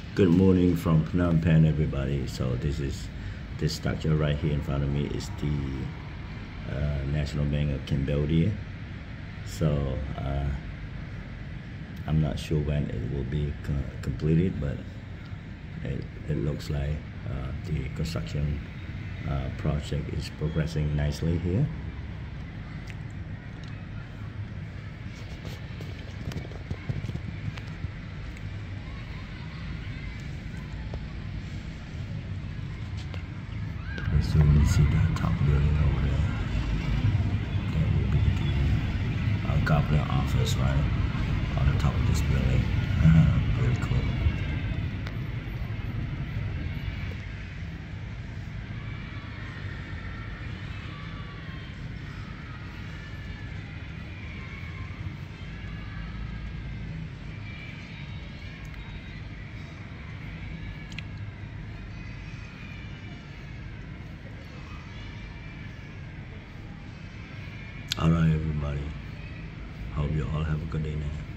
Good morning from Phnom Penh, everybody. So this structure right here in front of me is the National Bank of Cambodia. So I'm not sure when it will be completed, but it looks like the construction project is progressing nicely here. So you see that top building over there. That will be the governor office right on the top of this building. Very cool. All right, everybody. Hope you all have a good day now.